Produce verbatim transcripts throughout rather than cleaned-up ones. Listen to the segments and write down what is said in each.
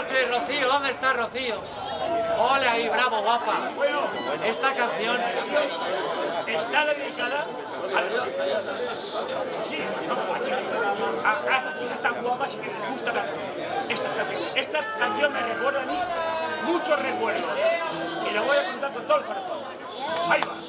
noches, Rocío. ¿Dónde está Rocío? Ole ahí, bravo, guapa. Esta canción está dedicada a las chicas. Sí, a, a esas chicas tan guapas y que les gusta tanto esta canción. Esta canción me recuerda a mí muchos recuerdos y la voy a contar con todo el corazón. Ahí va.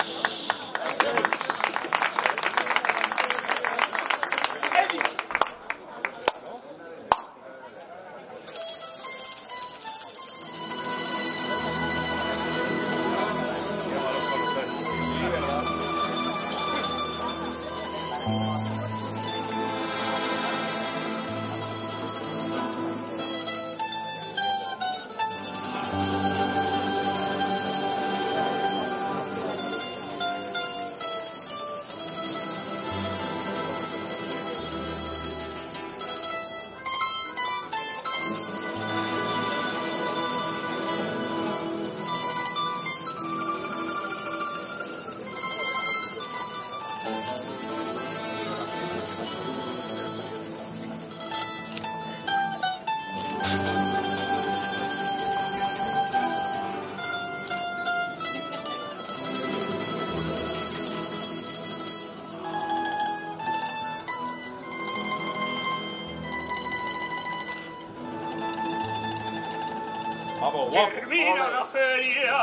Termina la feria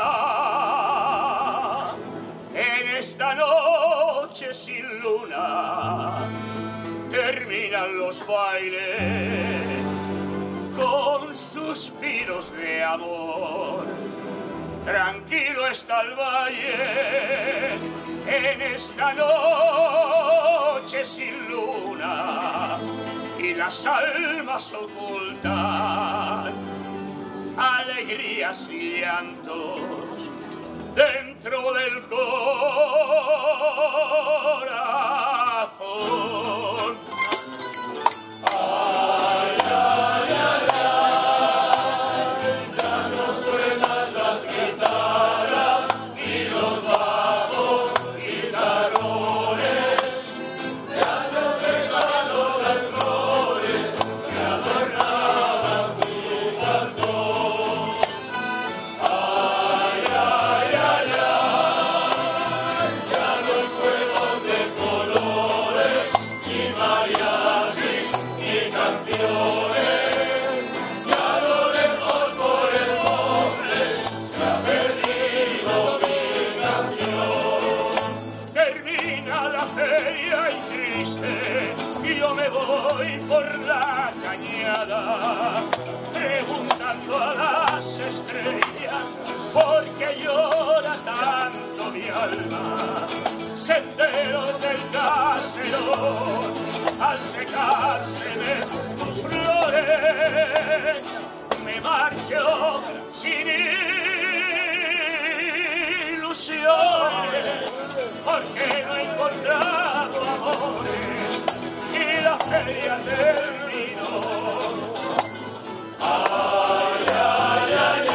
en esta noche sin luna, terminan los bailes con suspiros de amor. Tranquilo está el valle en esta noche sin luna y las almas ocultan alegrías y llantos dentro del corazón. Ay, ay, ay, ay, ya no suenan las guitarras y los bajos guitarrones, ya se secaron las flores que adornaban tu balcón. Ay, ay, ay, ay, ya no hay juegos de colores, ni mariachis, ni canciones, ya a lo lejos por el monte se ha perdido mi canción. Termina la feria y triste, y yo me voy por la cañada, preguntando a las estrellas por qué llora tanto mi alma. Senderos del caserón, al secarse de tus flores, me marcho sin ilusiones, porque no he encontrado amores y la feria terminó. Ay, ay, ay, ay,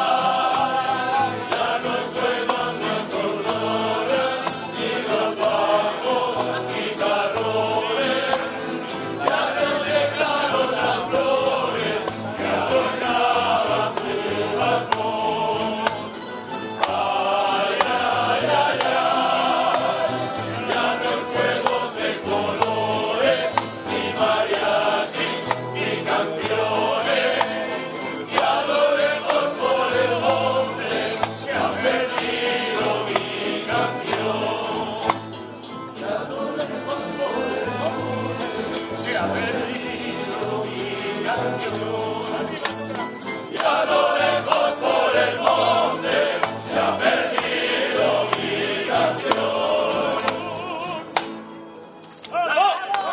ya no suenan los colores ni los bajos guitarrones, ya se secaron las flores que adornaban tu balcón. Ay, ay, ay, ay, ya no hay juegos de colores, ni mariachis, ni canciones, y a lo lejos por el monte se ha perdido mi canción. Y a lo lejos por el monte se ha perdido mi canción. Y a lo lejos por el monte se ha perdido mi canción. ¡Bravo!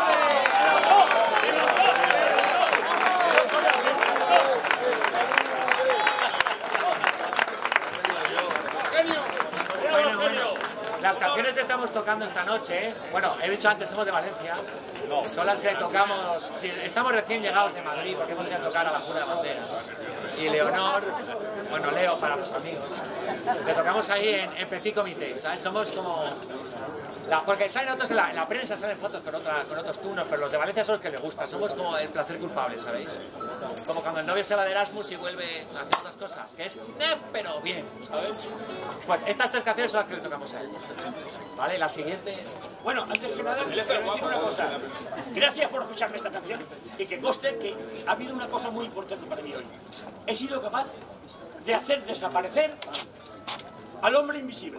Bueno, bueno, las canciones que estamos tocando esta noche, ¿eh? Bueno, he dicho antes, somos de Valencia, son las que tocamos, sí, estamos recién llegados de Madrid porque hemos ido a tocar a la Jura de Banderas. Y Leonor, bueno, Leo para los amigos, le tocamos ahí en, en Petit Comité, ¿sabes? Somos como La, porque salen otros en la, en la prensa, salen fotos con, otra, con otros tunos, pero los de Valencia son los que les gustan. Somos como el placer culpable, ¿sabéis? Como cuando el novio se va de Erasmus y vuelve a hacer otras cosas, que es, eh, pero bien, ¿sabes? Pues estas tres canciones son las que le tocamos a él. ¿Vale? La siguiente... Bueno, antes que nada, les quiero decir una cosa. Gracias por escucharme esta canción y que conste que ha habido una cosa muy importante para mí hoy. He sido capaz de hacer desaparecer al hombre invisible.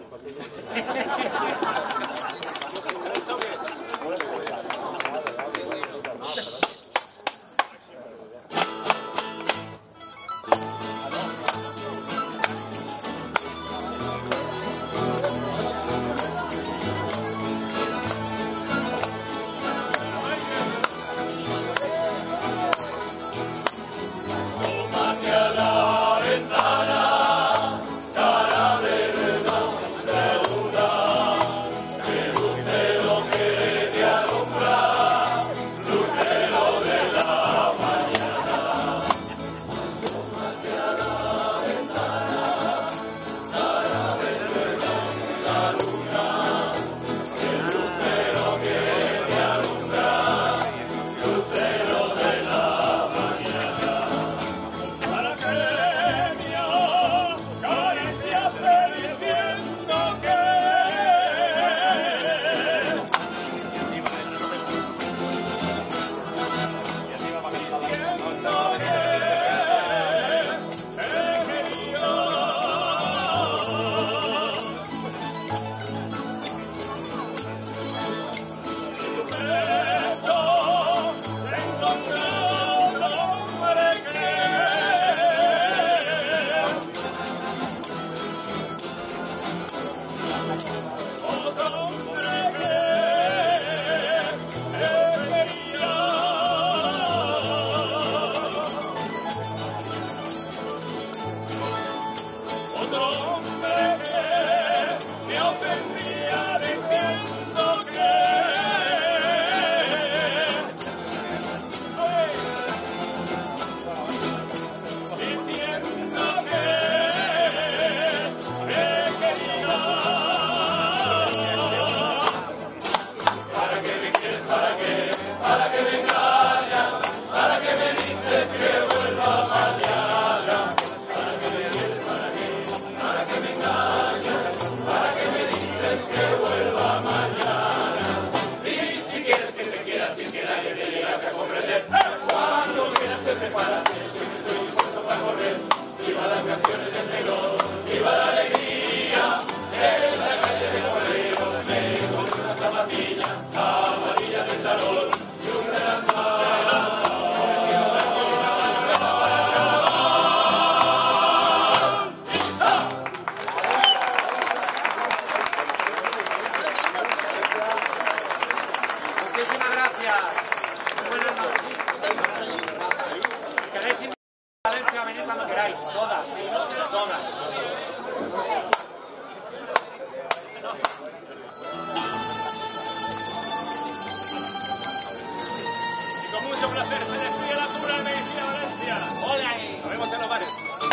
Muchísimas gracias. Buenas noches. ¿Queréis ir a Valencia a venir cuando queráis? Todas. Todas. Y con mucho placer se despide la cura de Medicina Valencia. ¡Hola! Nos vemos en los bares.